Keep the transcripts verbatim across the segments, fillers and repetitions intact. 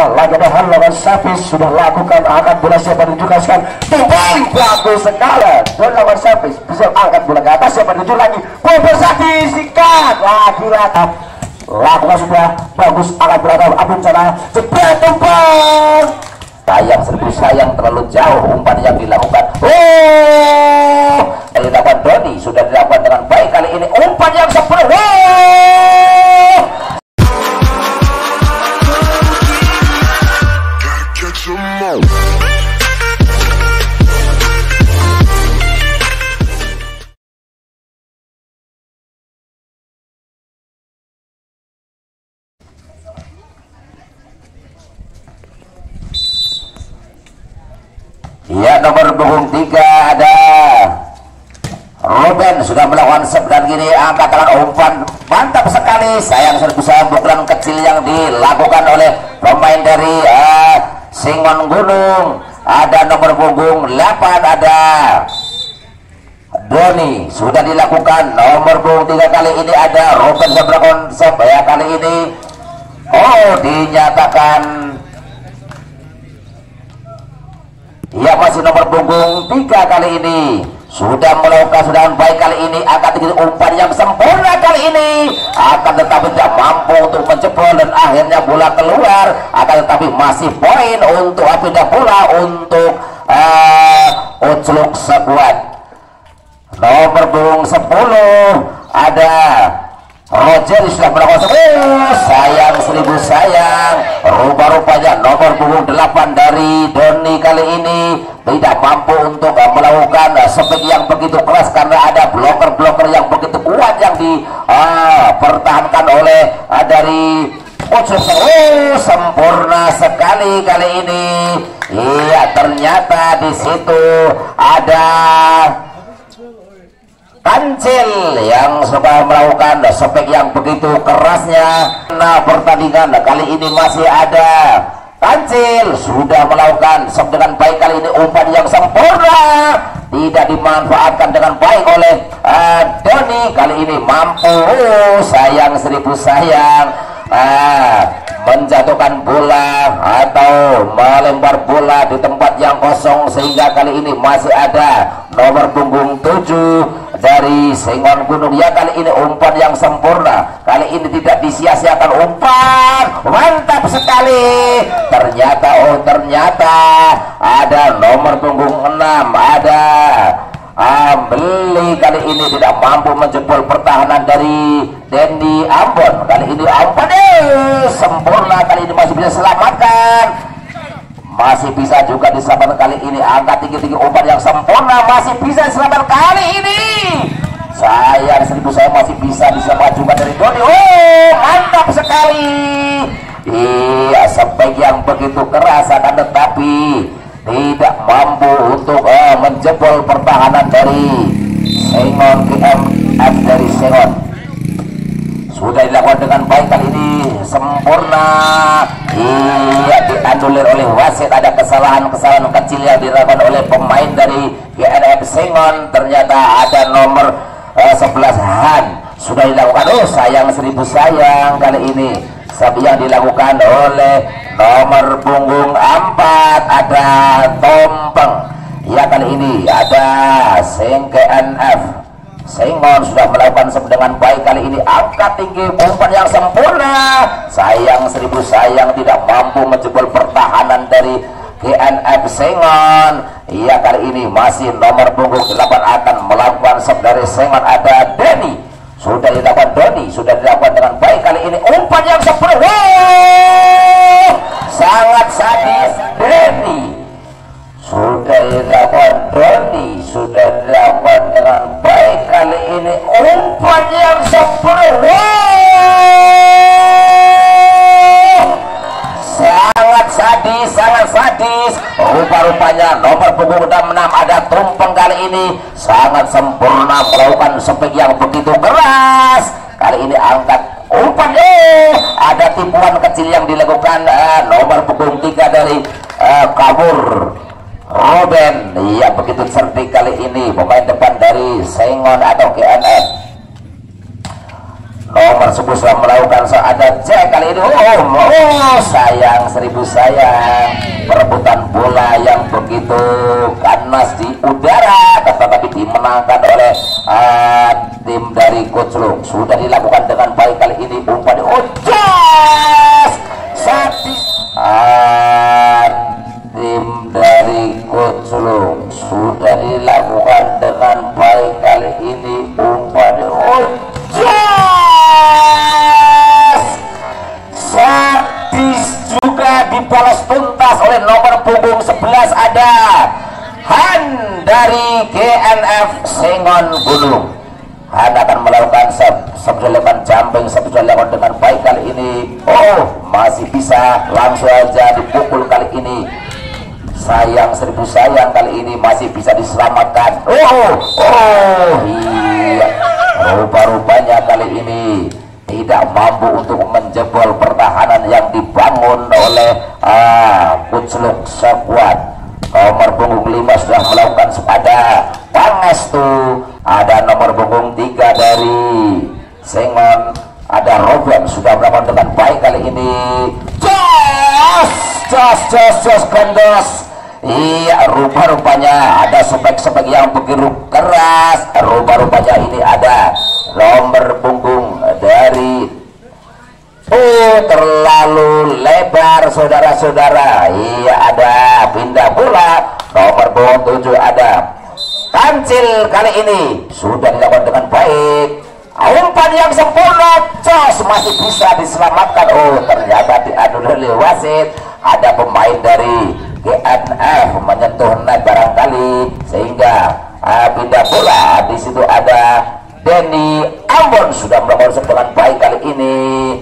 lagi ada hal lawan servis sudah lakukan angkat bola siapa ditunjukkan tumpang bagus sekali dan lawan servis bisa angkat bola ke atas siapa ditunjuk lagi Bobo Sakti sikat lagi lagi lakukan sudah bagus angkat bola ke Abun Sana jebret tumpang sayang seribu sayang terlalu jauh umpan yang dilakukan oh yang dilakukan Doni sudah dilakukan dengan baik kali ini umpan yang sempurna oh ya, nomor punggung tiga ada Ruben sudah melakukan sep dan gini angkat tangan umpan mantap sekali sayang seribu sayang pukulan kecil yang dilakukan oleh pemain dari uh, Singon Gunung. Ada nomor punggung delapan ada Doni sudah dilakukan nomor punggung tiga kali ini ada Ruben sudah melakukan sep ya kali ini oh dinyatakan ya masih nomor punggung tiga kali ini sudah melakukan sudah baik kali ini akan tinggi umpan yang sempurna kali ini akan tetapi tidak mampu untuk menjebol dan akhirnya bola keluar akan tetapi masih poin untuk pindah bola untuk uh, Ucluk Sekuat. Nomor punggung sepuluh ada Roger sudah melakukan oh, sayang seribu sayang rupa-rupanya nomor punggung delapan dari Doni kali ini tidak mampu untuk uh, melakukan uh, spek yang begitu keras karena ada bloker-bloker yang begitu kuat yang dipertahankan uh, oleh uh, dari Ucluk. Oh sempurna sekali kali ini iya ternyata di situ ada Kancil yang sudah melakukan spek yang begitu kerasnya. Nah pertandingan kali ini masih ada Kancil sudah melakukan spek dengan baik kali ini umpan yang sempurna tidak dimanfaatkan dengan baik oleh uh, Doni kali ini mampu oh, sayang seribu sayang uh, menjatuhkan bola atau melempar bola di tempat yang kosong sehingga kali ini masih ada nomor punggung tujuh dari Singon Gunung ya kali ini umpan yang sempurna kali ini tidak disia-siakan umpan mantap sekali ternyata oh ternyata ada nomor punggung enam ada Ambeli kali ini tidak mampu menjebol pertahanan dari Dendi Ambon kali ini umpan eh, sempurna kali ini masih bisa selamatkan masih bisa juga diselamatkan kali ini angkat tinggi-tinggi umpan yang sempurna masih bisa diselamatkan kali ini sayang seribu saya masih bisa diselamatkan juga dari Doni oh mantap sekali iya spek yang begitu keras akan tetapi tidak mampu untuk uh, menjebol pertahanan dari Singon G M F dari Singon sudah dilakukan dengan baik kali ini sempurna iya dianulir oleh wasit ada kesalahan-kesalahan kecil yang dilakukan oleh pemain dari G N F Singon ternyata ada nomor uh, sebelas Han sudah dilakukan oh sayang seribu sayang kali ini sapi yang dilakukan oleh nomor punggung empat ada Tompeng ya kali ini ada Sing K N F Singon sudah melakukan dengan baik kali ini angkat tinggi umpan yang sempurna sayang seribu sayang tidak mampu menjebol pertahanan dari G N F Singon ya kali ini masih nomor punggung delapan akan melakukan sep dari Singon ada Denny sudah dilakukan Doni sudah dilakukan dengan baik kali ini umpan yang sempurna wow! sangat sadis Denny sudah dilakukan Doni sudah dilakukan dengan baik kali ini umpan yang sempurna wow! sangat sadis sangat sadis rupa-rupanya nomor punggung enam ada Tumpeng kali ini sangat sempurna melakukan spek yang begitu keras kali ini angkat umpan eh ada tipuan kecil yang dilakukan eh, nomor punggung tiga dari eh, Kabur Ruben iya begitu cerdik kali ini pemain depan dari Singon atau G N F nomor sepuluh sudah melakukan ada cek kali ini. Oh, oh sayang, seribu sayang, perebutan bola yang begitu ganas di udara, tetapi dimenangkan oleh uh, tim dari Coach Lung. Sudah dilakukan dengan baik kali ini. Umpan oh jos sadis, uh, tim dari Coach Lung sudah dilakukan dengan baik kali ini. Umpan oh sadis juga dibalas tuntas oleh nomor punggung sebelas ada Han dari G N F Sengon Gunung. Han akan melakukan sebelum jumping sebelum dengan baik kali ini. Oh masih bisa langsung aja dipukul kali ini. Sayang, seribu sayang, kali ini masih bisa diselamatkan. Oh oh iya, rupa-rupanya kali ini tidak mampu untuk menjebol pertahanan yang dibangun oleh ah, Coach Lung sekuat. Nomor punggung lima sudah melakukan sepada Pangestu, ada nomor punggung tiga dari Sengon, ada Robert sudah melakukan dengan baik kali ini. Jos jos jos jos gandos. Iya, rupa-rupanya ada spek-spek yang begitu keras. Rupa-rupanya ini ada nomor punggung dari oh terlalu lebar saudara-saudara. Iya, ada pindah bola nomor punggung tujuh ada Kancil kali ini sudah dilakukan dengan baik. Umpan yang sempurna, jos masih bisa diselamatkan. Oh ternyata diadu oleh wasit. Ada pemain dari G N F menyentuh net barangkali sehingga uh, pindah bola. Di situ ada Denny Ambon sudah melakukan dengan baik kali ini.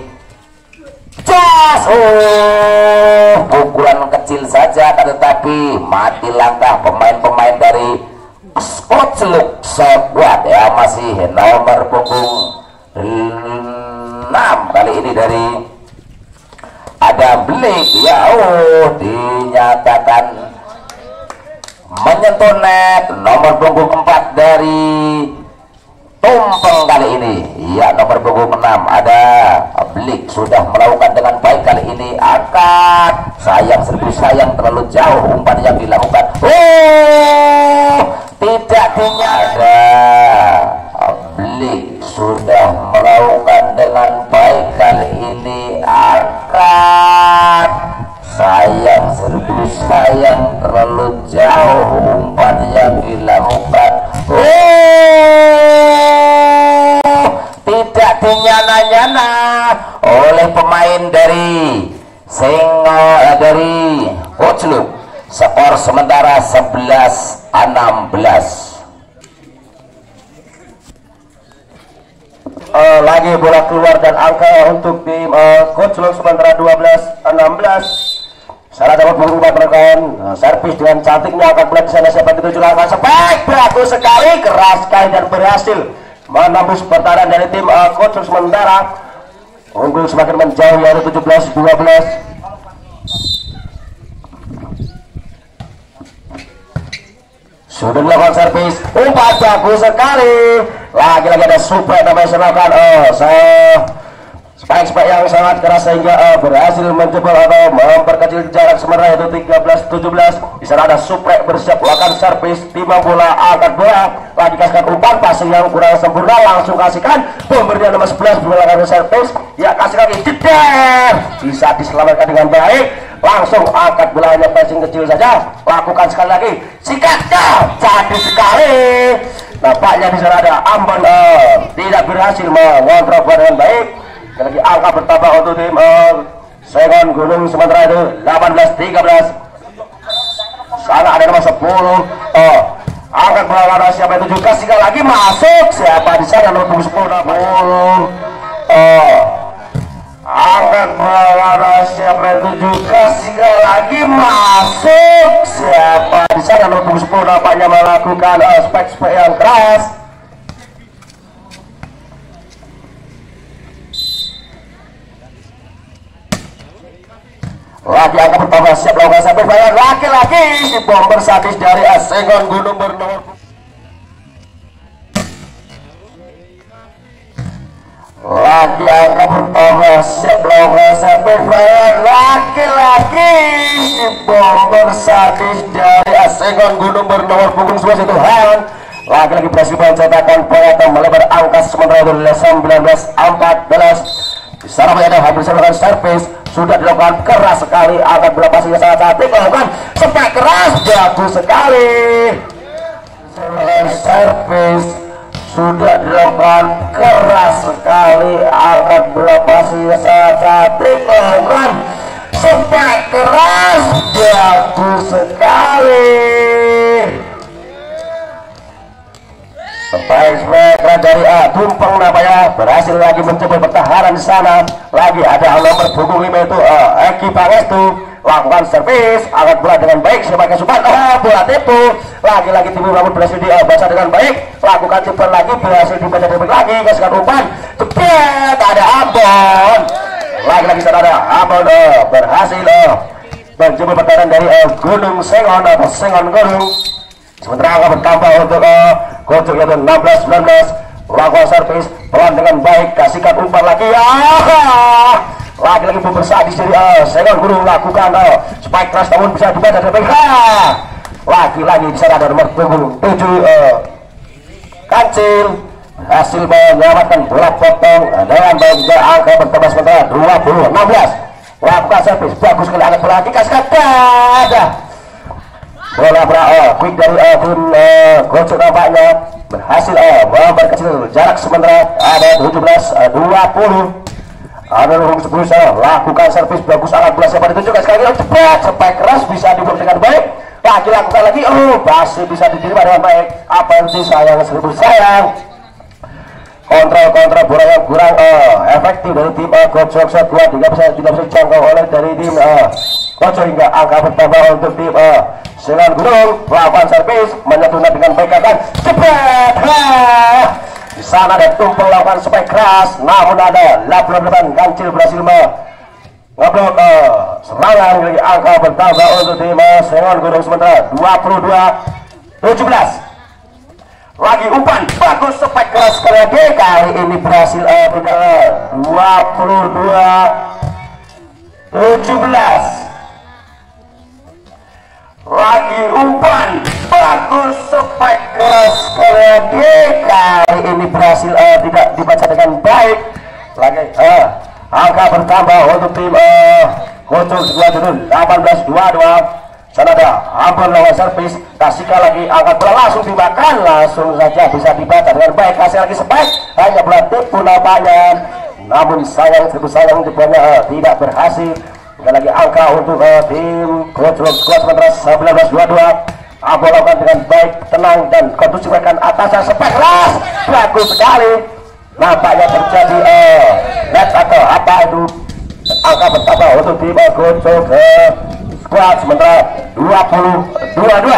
Jos, oh pukulan kecil saja, tetapi mati langkah pemain-pemain dari Coach Lung sekuat ya. Masih nomor punggung enam kali ini dari ada Blik ya. Oh dinyatakan menyentuh net. Nomor punggung empat dari Tumpeng kali ini ya. Nomor punggung enam ada Blik sudah melakukan dengan baik kali ini. Angkat, sayang, seribu sayang, terlalu jauh umpan yang dilakukan. Oh tidak dinyada. Blik sudah melakukan dengan baik kali ini. Angkat, sayang, seribu sayang, terlalu jauh umpan yang dilakukan. Oh tidak dinyana-nyana oleh pemain dari Sengo eh, dari Coach Lung. Skor sementara sebelas enam belas. Uh, lagi bola keluar dan angka untuk tim uh, Coach Lung sementara dua belas enam belas. Salah dapat mengubah rekan uh, servis dengan cantiknya akan mulai di sana siapa dituju langkah sebaik bagus sekali, keras sekali dan berhasil menembus pertahanan dari tim uh, Coach Lung sementara unggul semakin menjauh yaitu tujuh belas dua belas. Sudah dilakukan servis, umpan bagus sekali. Lagi-lagi ada super namanya senakan. Oh, saya spike-spike yang sangat keras sehingga uh, berhasil menjebol atau memperkecil jarak sementara itu tiga belas tujuh belas. Di sana ada super bersiap melakukan servis, timang bola, angkat bola, lagi kasihkan umpan, passing yang kurang sempurna, langsung kasihkan pemberian nomor sebelas melakukan servis. Ya kasih lagi, jeder, bisa diselamatkan dengan baik. Langsung angkat bola, hanya passing kecil saja, lakukan sekali lagi, sikatnya jadi sekali. Nampaknya di sana ada Ambon uh, tidak berhasil mengontrol dengan baik. Lagi angka bertambah untuk tim uh, Sengon Gunung sementara itu delapan belas tiga belas. Sana ada nomor sepuluh. Oh, angkat bola siapa itu juga sekali lagi masuk. Siapa di sana nomor sepuluh sepuluh. Oh, angkat bola siapa itu juga sekali lagi masuk. Siapa di sana nomor sepuluh nampaknya melakukan uh, spek-spek yang keras. Lagi angka pertama siap lakukan sampai bayar laki-laki si bomber sadis dari Sengon Gunung bernomor lagi angka pertama sebelum sampai bayar laki-laki si bomber sadis dari Asengon Gunung bernomor punggung sebelas itu Han lagi-lagi berhasil mencetakkan poin atau melebar angka sementara itu sembilan belas empat belas. Di sana ada hampir melakukan servis sudah dilakukan keras sekali angkat bola pasnya sangat cantik melakukan sepak keras jago sekali servis sudah dilakukan keras sekali angkat bola pasnya sangat cantik melakukan sepak keras jago sekali Baik-baik dari A tumpeng namanya berhasil lagi mencoba pertahanan di sana lagi ada nomor punggung lima itu uh, Eki Pangestu lakukan servis angkat bola dengan baik sebagai Supan oh bola tipu lagi-lagi tipu namun berhasil dibaca dengan baik lakukan tipu lagi berhasil dibaca dengan baik lagi kasihkan umpan cepet ada Ambon lagi-lagi sana ada Ambon oh, berhasil oh, mencoba pertahanan dari uh, Gunung Sengon atau Sengon Gunung sementara angka bertambah untuk uh, Kocok yaitu enam belas sembilan belas lakukan servis pelan dengan baik kasihkan umpan lagi ah lagi-lagi bersadis dari uh, Sengon Gunung lakukan uh, spike keras namun bisa dibaca dengan baik ah lagi-lagi di sana ada nomor punggung tujuh uh, Kancil hasil menyelamatkan bola potong dengan baik juga angka bertambah sementara dua puluh enam belas lakukan servis bagus sekali angkat bola lagi kasihkan pada bola bola oh, quick dari uh, tim uh, Gocok nampaknya berhasil uh, memperkecil jarak sementara ada tujuh belas dua puluh ada nomor sepuluh uh, lakukan servis bagus alat bola siapa ditunjukkan sekali lagi cepat sampai keras bisa dibuat dengan baik lagi lakukan lagi oh masih bisa diterima dengan baik apa yang sayang seribu sayang kontrol-kontrol bola yang kurang uh, efektif dari tim uh, Gocok sekuat tidak bisa tidak bisa dijangkau oleh dari tim uh, Gocok hingga angka bertambah untuk tim uh, Sengon Gunung melakukan servis menyatukan dengan baik akan cepat di sana ada tumpeng lakukan supaya keras namun ada delapan delapan Kancil berhasil ngeblok uh, serangan lagi angka bertambah untuk tim uh, Sengon Gunung sementara dua puluh dua tujuh belas lagi umpan bagus supaya keras sekali lagi kali ini berhasil uh, dua puluh dua tujuh belas lagi umpan bagus spike keras sekali lagi kali ini berhasil uh, tidak dibaca dengan baik lagi uh, angka bertambah untuk tim uh, Kocok dua delapan belas dua puluh dua sana ada Ambon lawan servis kasihkan lagi angkat bola langsung dimakan langsung saja bisa dibaca dengan baik kasih lagi spike hanya bola tipu nampaknya namun sayang seribu sayang tipuannya uh, tidak berhasil sekali lagi angka untuk uh, tim Kocok squad sementara sembilan belas dua puluh dua Ambon lakukan dengan baik tenang dan kondusifkan atasnya spike keras bagus sekali nampaknya terjadi uh, net atau apa itu angka bertambah untuk tim uh, Kocok uh, squad sementara dua puluh dua dua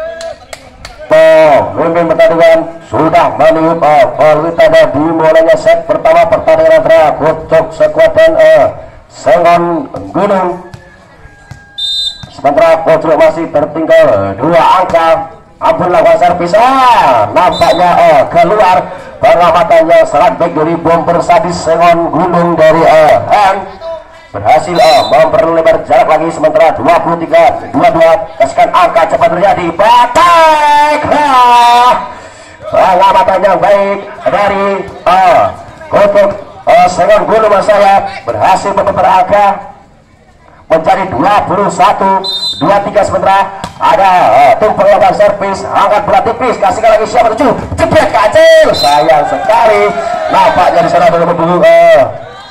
pemimpin pertandingan sudah meniup uh, peluit tanda dimulainya set pertama pertandingan antara Kocok squad dan uh, Sengon Gunung sementara Kocok masih tertinggal dua angka Ambon lakukan servis ah nampaknya oh, keluar pengamatan yang sangat baik dari bomber sadis Sengon Gunung dari uh, N berhasil oh, memperlebar jarak lagi sementara dua puluh tiga dua puluh dua kasihkan angka cepat terjadi batak pengamatan yang baik dari uh, Kocok uh, Sengon Gunung saya berhasil memper angka menjadi dua puluh satu dua puluh tiga sementara ada uh, tumpeng lakukan servis angkat bola tipis kasihkan lagi siapa tujuh jebret kecil sayang sekali nampaknya di sana belum dulu uh,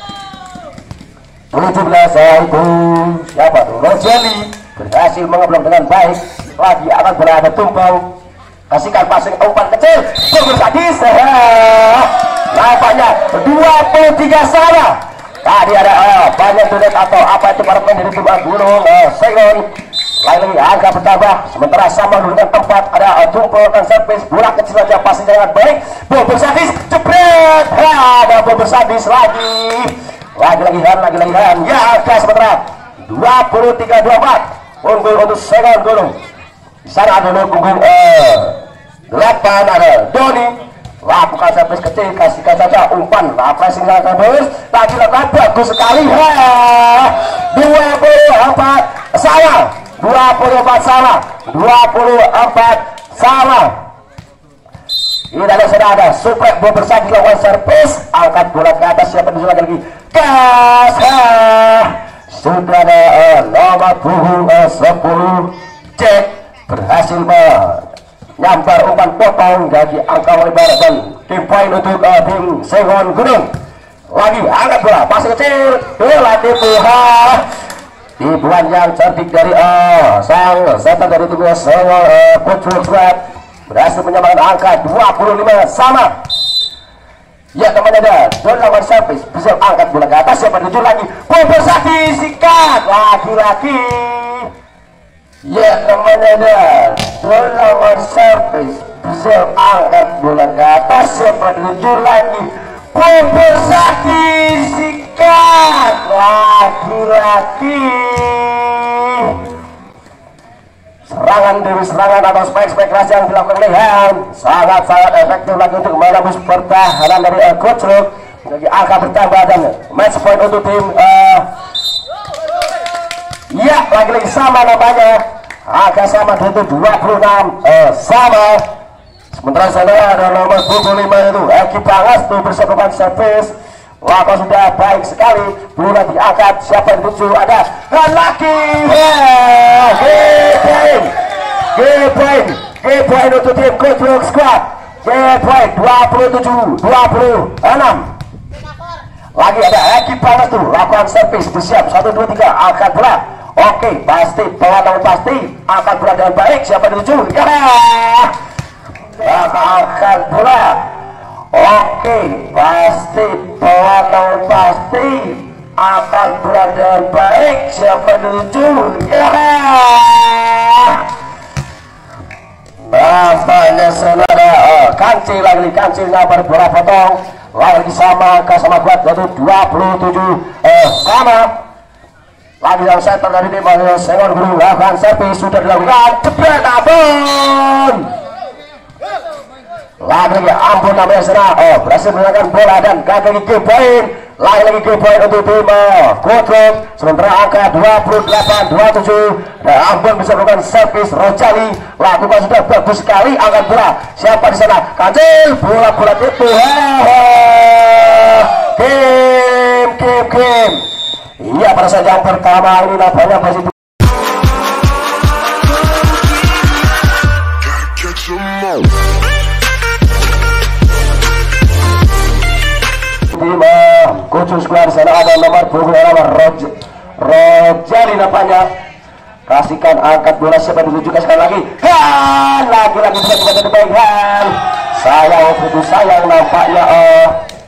tujuh belas itu siapa tuh Rojeli berhasil mengeblok dengan baik lagi akan bola ada tumpeng kasihkan passing umpan kecil bagus sadis nampaknya dua puluh tiga sama tadi ada uh, banyak tunet atau apa itu para pemain dari tim Gunung uh, Sengon lain-lain angka bertambah sementara sama dengan tempat ada uh, tumpeng dan servis bola kecil saja passing sangat baik bomber sadis jebret ada bomber sadis lagi lagi-lagi Han, lagi-lagi Han ya angka sementara dua puluh tiga dua puluh empat unggul untuk Sengon Gunung di sana ada nomor punggung eh, delapan ada Doni lakukan servis kecil, kasihkan saja umpan, nah pressing sangat bagus, lagi-lagi bagus sekali. dua puluh empat sama, dua puluh empat sama, dua puluh empat sama. Ini ada sudah ada suprek bola bersagi lawan servis, angkat bola ke atas, siapa disuruh lagi gas. Sudah ada uh, nomor punggung uh, sepuluh cek berhasil menyambar umpan potong dari angka lebar dan tim poin untuk uh, tim Sengon Gunung. Lagi angkat bola pasang kecil, bola tipuha tipuan yang cantik dari uh, sang setan dari tim Sengon uh, Kucuk Squad berhasil menyamakan angka dua puluh lima sama. Ya teman ada Don lawan servis, bisa angkat bola ke atas, siapa tujuh lagi Bobo Saki sikat laki-laki. Ya teman ada Don lawan servis, bisa angkat bola ke atas, siapa tujuh lagi Bobo Saki sikat laki-laki. Serangan demi serangan atau spek-spek keras yang dilakukan oleh Han sangat-sangat efektif lagi untuk menembus pertahanan dari uh, Coach Rook. Jadi angka bertambah dan match point untuk tim uh, ya lagi-lagi sama namanya, angka sama itu dua puluh enam uh, sama. Sementara sana ada nomor dua puluh lima itu Eki Pangas tuh bersama servis. Wah sudah baik sekali, bola diangkat, siapa yang tuju ada laki. G-point, G-point, G-point untuk tim Coach Rook Squad. G-point dua puluh tujuh dua puluh enam. Lagi ada Eki Panas tuh, lakukan servis, bersiap satu dua tiga, angkat bola. Oke, pasti pelan pasti, angkat bola dengan baik, siapa yang tuju? Ya, angkat bola. Oke, pasti pelan pasti akan berada baik, siapa dulu ya. Nampaknya saudara oh, kancil lagi, kancilnya berbola potong lagi sama angka sama kuat yaitu dua puluh tujuh eh, sama. Lagi yang center dari tim Sengon Gunung lakukan servis, sudah dilakukan jebret abon. Lagi-lagi ampun namanya sana, oh berhasil menggunakan bola dan gagal ke poin. Lagi-lagi ke poin untuk tim Coach Rook. Sementara angka dua puluh delapan dua puluh tujuh dan ampun bisa melakukan servis. Rojali lakukan sudah bagus sekali, angkat bola. Siapa di sana? Kancil bola-bola itu. Kim Kim Kim. Iya pada saat yang pertama ini nampaknya masih tim Kucing Squad. Sana ada nomor punggung nomor Roj Rojali nampaknya. Kasihkan angkat bola, siapa ditujukan sekali lagi. Han lagi-lagi bisa kita jadi baik Han. Sayang putus sayang nampaknya uh,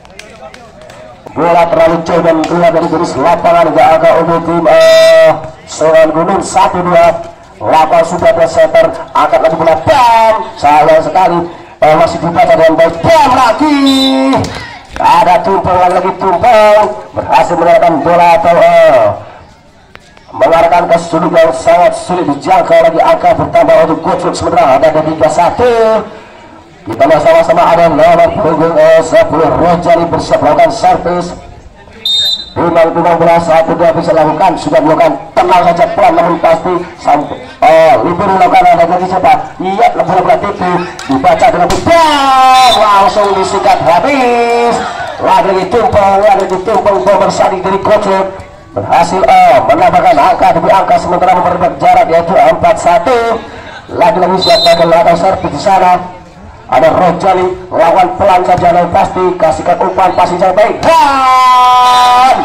bola terlalu jauh dan keluar dari garis lapangan. Gak agak untuk tim uh, Sengon Gunung satu dua. Lapan sudah ada center, angkat lagi bola, bam. Sayang sekali uh, masih dibaca dengan baik, bam lagi. Ada tumpang lagi tumpang, berhasil menarikkan bola atau uh, mengarahkan ke sudut yang sangat sulit dijangkau. Lagi angka bertambah untuk Coach Rook, sementara ada tiga satu. Kita sama-sama ada nomor punggung uh, sepuluh Rojali bersiap melakukan servis. Timang-timang bola satu dua bisa lakukan, sudah melakukan tenang saja pelan namun pasti sampai oh libur melakukan ada lagi siapa? Iya bola-bola tipu dibaca dengan bidang langsung disikat habis. Lagi tumpang lagi tumpang bomber sadi dari Coach Rook berhasil oh menambahkan angka demi angka, sementara memperbanyak jarak yaitu empat satu. Lagi-lagi siapa yang melakukan servis di sana? Ada Rojali lawan pelan saja dan pasti kasihkan umpan pasti yang baik. Han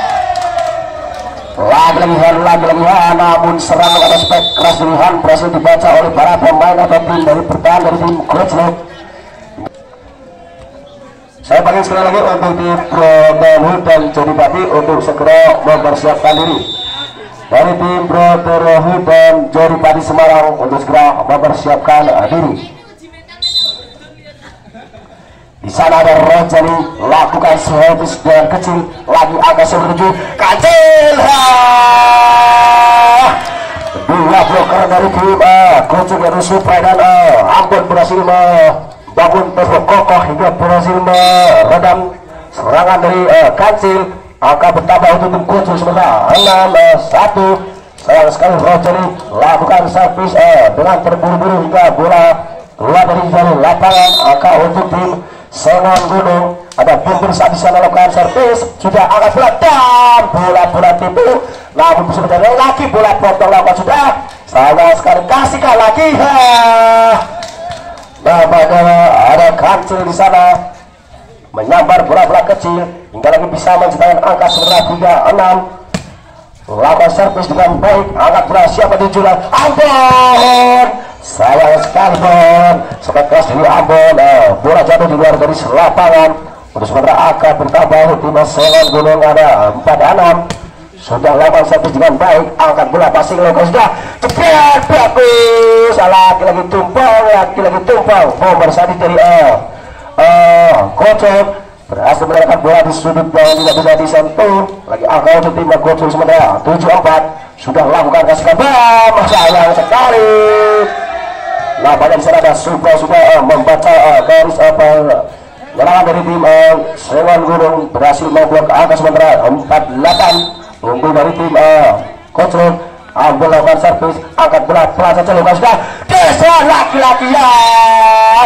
lagi-lagi Han lagi-lagi Han, namun serangan ada spek keras dari Han berhasil dibaca oleh para pemain atau tim dari pertahanan dari tim Coach Rook. Saya panggil sekali lagi untuk tim Protehu dan Jody Pati untuk segera mempersiapkan diri. Dari tim Protehu dan Jody Pati Semarang untuk segera mempersiapkan diri. Di sana ada Rojali lakukan servis dengan kecil, lagi agak setuju kancil. Dua bloker dari tim uh, Coach Rook Supra dan uh, ampun berhasil bangun terus kokoh hingga berhasil meredam serangan dari uh, Kancil. Angka bertambah untuk tim Kucing sementara enam satu. Sayang sekali Rojali lakukan servis uh, dengan terburu-buru hingga bola keluar dari jalur lapangan. Angka untuk tim Sengon Gunung, ada Bumbur saat bisa melakukan servis, sudah angkat bola dan bola-bola tipu, namun bisa berjalan lagi bola potong lakukan sudah. Sayang sekali kasihkan lagi. Nampaknya ada Kancil di sana menyambar bola-bola kecil hingga lagi bisa menciptakan angka sebenarnya tiga enam. Lakukan servis dengan baik, angkat bola siapa di jualan Ambon. Sayang sekali Bon, sempat keras dari Ambon, eh, bola jatuh di luar garis lapangan. Untuk sementara angka bertambah tim Sengon Gunung ada empat enam. Sudah lakukan servis dengan baik, angkat bola passing lokal sudah cepat bagus. Lagi-lagi tumpang, lagi-lagi tumpang. Bomber Sadi dari eh eh Kocok berhasil menyerahkan bola di sudut yang tidak bisa disentuh. Lagi angka untuk tim Kocok sementara tujuh empat. Sudah lakukan kasih kabar, sayang sekali. Nah, banyak di sana ada sudah sudah uh, membaca uh, garis apa serangan dari tim uh, Sengon Gunung berhasil membuat ke angka sementara empat delapan. Unggul dari tim uh, Kocok. Ambil lakukan servis, angkat bola pelan saja luka sudah desa laki-lakian.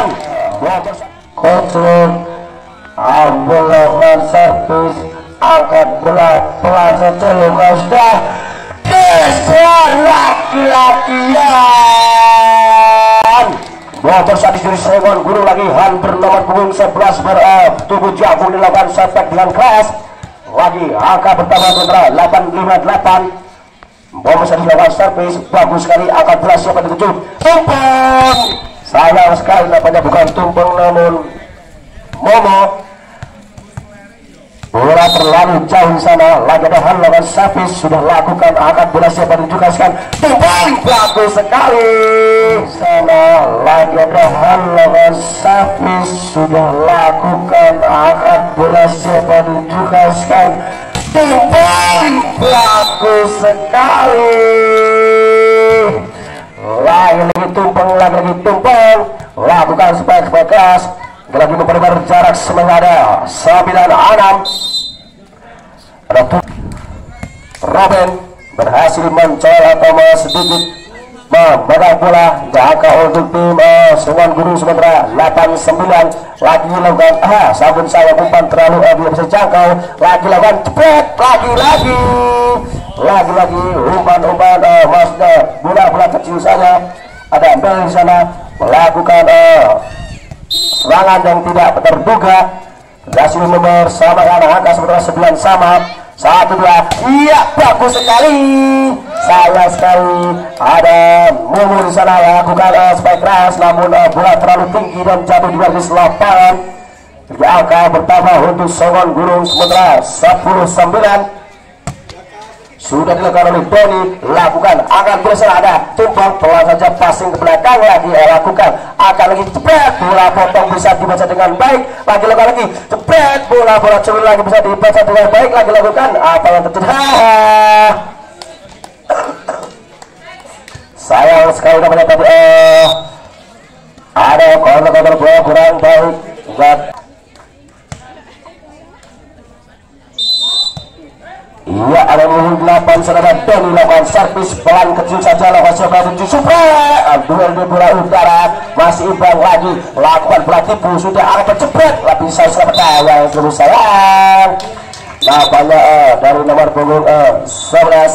Kocok ambil lakukan servis, angkat bola pelan saja luka sudah desa laki-lakian. Bocor saat diri Sengon Gunung lagi hampir nomor punggung sebelas bertubuh jagung dilakukan setback dengan keras. Lagi angka pertama kontra delapan lima delapan. Bom bisa dilakukan servis bagus sekali, angkat bola siapa dituju tumpeng. Sayang sekali namanya bukan tumpeng namun Momo. Bola terlalu jauh di sana. Lagi ada hal lawan servis sudah lakukan, angkat bola siapa ditugaskan tumpeng bagus sekali. Sana lagi ada hal lawan servis sudah lakukan, angkat bola siapa ditugaskan tumpeng bagus sekali. Lagi-lagi tumpeng, lagi-lagi tumpeng, lakukan supaya keras. Lagi memperlebar jarak sementara sembilan enam. Robin berhasil mencolok atau sedikit memegang bola. Angka untuk tim uh, Sengon Gunung sementara delapan sembilan. Lagi lakukan ah sabun saya umpan terlalu uh, tidak bisa jangkau. Lagi lakukan cepet, lagi-lagi lagi-lagi umpan-umpan uh, maksudnya bola-bola kecil saja. Ada Mel di sana melakukan uh, serangan yang tidak terduga, berhasil mempersamakan angka sementara sembilan sama. Satu dua, iya bagus sekali. Sayang sekali ada Mumu di sana lakukan uh, spike keras, namun uh, bola terlalu tinggi dan jatuh di garis lapangan. Jadi angka bertambah untuk Sengon Gunung sementara sepuluh sembilan. Sudah dilakukan oleh Doni, lakukan akan berusaha ada tumpang pelan saja passing ke belakang lagi eh, lakukan akan lagi cepet bola potong bisa dibaca dengan baik lagi lakukan lagi cepet bola bola curi lagi bisa dibaca dengan baik lagi lakukan apa yang terjadi. Sayang sekali namanya tadi eh ada kontrol bola kurang baik buat. Iya ada nomor delapan saudara Doni lakukan servis pelan kecil saja lakukan coba tujuh supra duel di bola udara masih imbang lagi lakukan bola tipu sudah akan cepet lebih saya selamat yang seluruh sayang nampaknya eh, dari nomor punggung eh, sebelas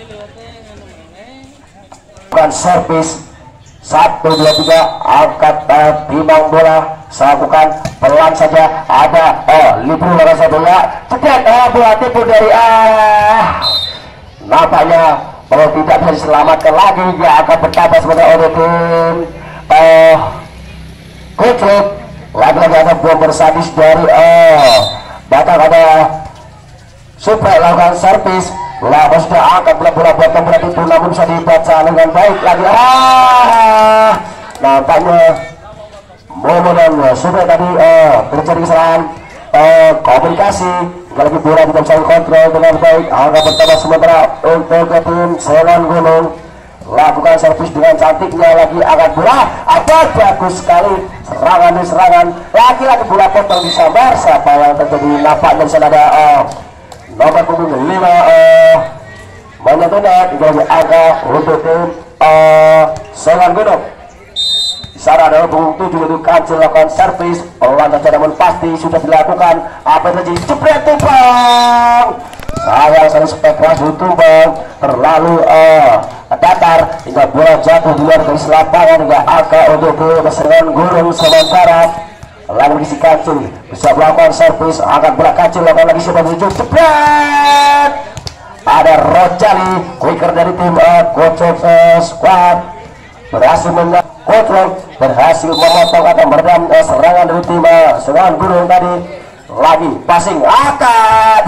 lakukan servis satu dua tiga angkat eh, timbang bola lakukan pelan saja ada oh libur lakukan satu bola cepat oh bola tipu dari ah nampaknya kalau tidak bisa diselamatkan lagi ya akan bertambah sebenarnya oleh tim oh Kucuk. Lagi-lagi ada bomber sadis dari oh bahkan ada supaya lakukan servis lakukan sudah angkat bola-bola bottom bola tipu namun bisa dibaca dengan baik lagi ah nampaknya Momo dan Supaya tadi uh, terjadi kesalahan uh, komunikasi lagi bola tidak bisa kontrol dengan baik angka pertama sementara untuk tim Sengon Gunung lakukan melakukan servis dengan cantiknya lagi angkat bola. Apa bagus sekali serangan di serangan lagi-lagi bola potong di sambar. Siapa yang terjadi nampaknya di sana ada uh, nomor punggung lima uh, menyentuhnya tiga angka untuk tim uh, Sengon Gunung. Di sana ada punggung tujuh untuk Kancil lakukan servis. Pelan saja namun pasti sudah dilakukan. Apa yang terjadi? Jebret tumpang. Sayang sekali spek keras tumbang terlalu uh, datar hingga bola jatuh di luar garis lapangan hingga angka untuk tim Sengon Gunung. Sementara lagi si Kancil bisa melakukan servis, angkat bola Kancil lakukan lagi siapa tujuh jebret. Ada Rojali quicker dari tim uh, Kocok uh, Squad berhasil menang. Kocok berhasil memotong atau meredam uh, serangan dari tim uh, Sengon Gunung tadi. Lagi passing akad.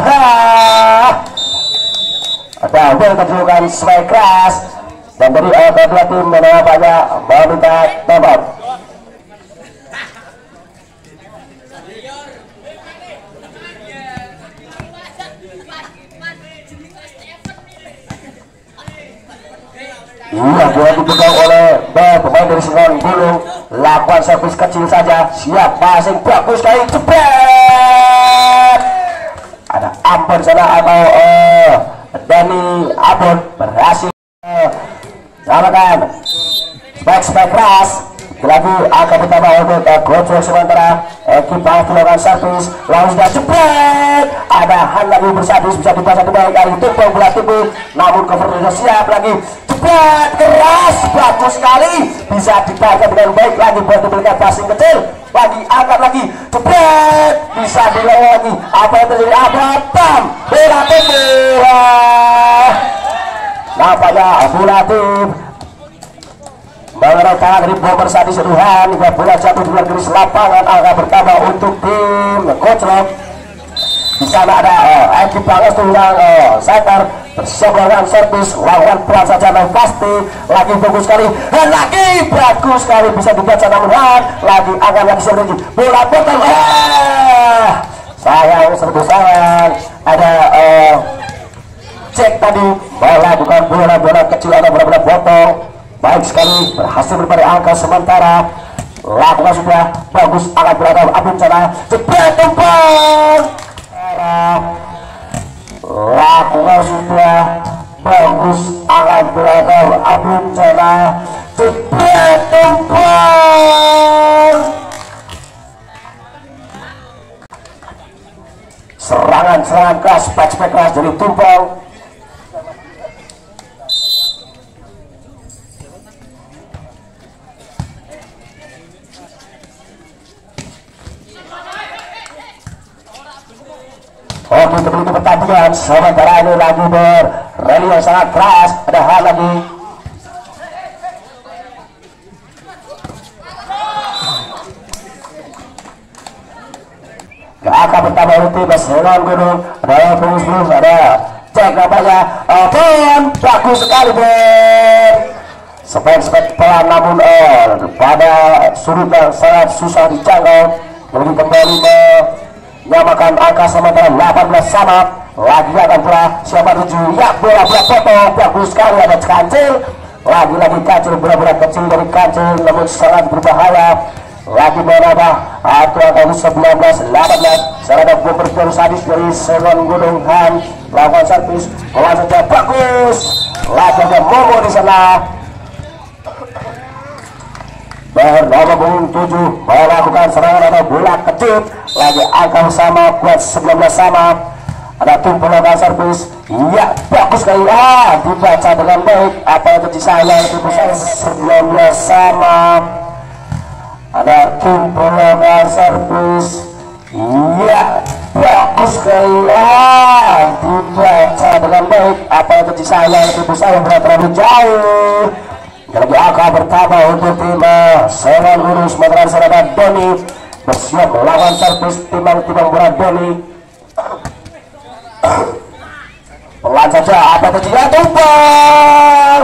Ada udah terjunkan spike keras dan dari uh, kedua tim menawanya meminta tembak. Iya, bola dipegang oleh pemain dari Sengon Gunung. Lakukan servis kecil saja. Siap passing bagus sekali. Jebret. Ada Ambon sana atau uh, Dani Ambon berhasil uh, melakukan spike spike keras. Lagi akan pertama untuk uh, Gojek. Sementara ekipasi melakukan servis lalu sudah jebret. Ada Han lagi bersadis bisa dibaca kembali dari tumpang bola tipu namun cover sudah siap lagi. Jebret keras bagus sekali bisa dibaca dengan baik lagi buat diberikan passing kecil lagi angkat lagi jebret bisa dilawan lagi. Apa yang terjadi? Apa tam bola tipu nampaknya bola tipu mengenai tangan dari bomber saat diseruhan hingga bola jatuh di luar garis lapangan. Angka pertama untuk tim Koclok. Di sana ada uh, Eki Banges tunggang uh, center bersiap melakukan servis lawan pelan saja namun pasti lagi bagus sekali dan lagi bagus sekali bisa dibaca namun lagi akan lagi servis bola potong. Eh, sayang servis sayang ada uh, cek tadi bola bukan bola-bola kecil atau bola-bola potong. Baik sekali berhasil berbalik angka. Sementara lakukan sudah bagus akan berada Abun sana jebret tumpang. Lakukan sudah bagus akan berada Abun sana jebret tumpang. Serangan-serangan keras spek-spek keras dari tumpang. Oke, untuk itu pertandingan sementara ini lagi berrally yang sangat keras. Ada hal lagi angka pertama untuk tim Sengon Gunung. Ada bonus bonus ada cek nampaknya Bon bagus sekali Ben spek-spek pelan namun oh, pada sudut yang sangat susah dijangkau. Lebih kembali menyamakan angka sementara delapan belas sama. Lagi akan pula siapa tujuh ya bola bola potong bagus sekali ada Kancil. Lagi-lagi Kancil bola-bola kecil dari Kancil namun sangat berbahaya. Lagi menambah atau angka sembilan belas delapan belas. Sana ada bomber sadis dari Sengon Gunung Han lakukan servis bola saja bagus. Lagi ada Momo di sana. Bernama punggung tujuh melakukan serangan atau bola kecil. Lagi angka sama buat sembilan belas sama. Ada tumpul lakukan servis ya bagus sekali ah dibaca dengan baik. Apa yang terjadi saya itu saya sembilan belas sama. Ada tumpul lakukan servis ya bagus sekali ah dibaca dengan baik. Apa yang terjadi saya itu saya berat terlalu jauh. Lagi angka pertama untuk tim Sengon Gunung. Sementara saudara Doni bersiap melawan servis timbang-timbang bola Doni. Pelan saja apa terjadi tumpang.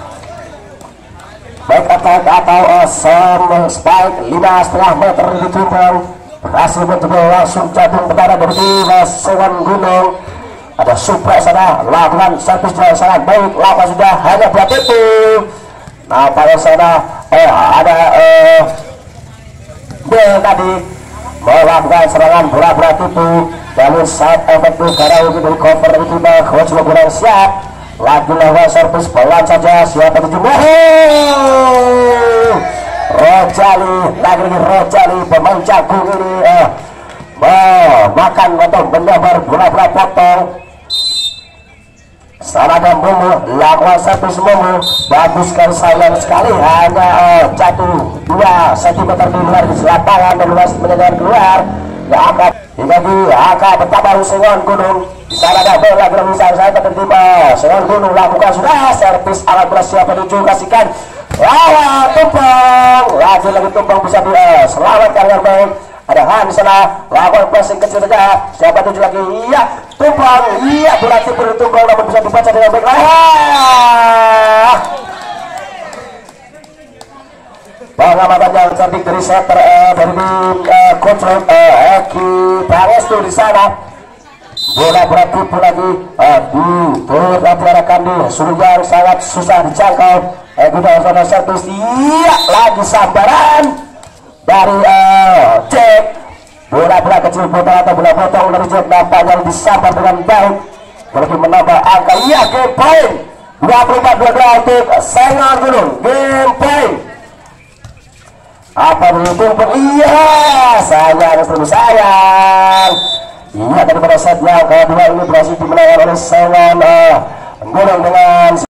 Baik attack atau uh, spike lima setengah meter ditumpang berhasil mencoba langsung jatuh berdarah dari tim Sengon Gunung. Ada supaya sana lakukan servis dengan sangat baik. Lakukan sudah hanya buat itu nampaknya sana eh ada eh Bel tadi melakukan serangan bola-bola tipu, namun saat efektif karena untuk dari cover itu coach kurang siap. Lagi lawan servis pelan saja, siapa itu? Rojali, lagi lagi Rojali pemain jagung ini eh oh, makan atau benar-benar bola-bola potong. Sana dan Momo lakukan servis Momo, bagus sekali, sayang sekali hanya oh, jatuh dua sentimeter di luar di lapangan dan luas mendengar keluar. Ya akan hingga di akan betapa Sengon Gunung di sana ada bola belum bisa saya tertiba. Sengon Gunung lakukan sudah servis alat bola siapa tuju kasihkan lawan tumpang lagi lagi tumpang bisa dia selamatkan dengan baik. Ada Han di sana lakukan passing kecil saja siapa tuju lagi iya tumpang iya bola tipu tumpang namun bisa dibaca dengan baik. Ah. Pengamatan yang cantik dari setter eh, dari eh, coach eh, Eki Pangestu di sana. Bola beratipu lagi eh, di turut diarahkan di suruh yang sangat susah dijangkau. Eki dalam servis iya lagi sambaran dari eh, Jack. Bola-bola kecil potong atau bola potong dari Jack nampaknya disambar dengan baik. Lebih menambah angka iya game point dua puluh empat dua puluh dua untuk Sengon Gunung game point. Apa beruntung pun iya sayang selalu sayang iya daripada set yang kedua ini berhasil dimenangkan oleh Sengon uh, Gunung dengan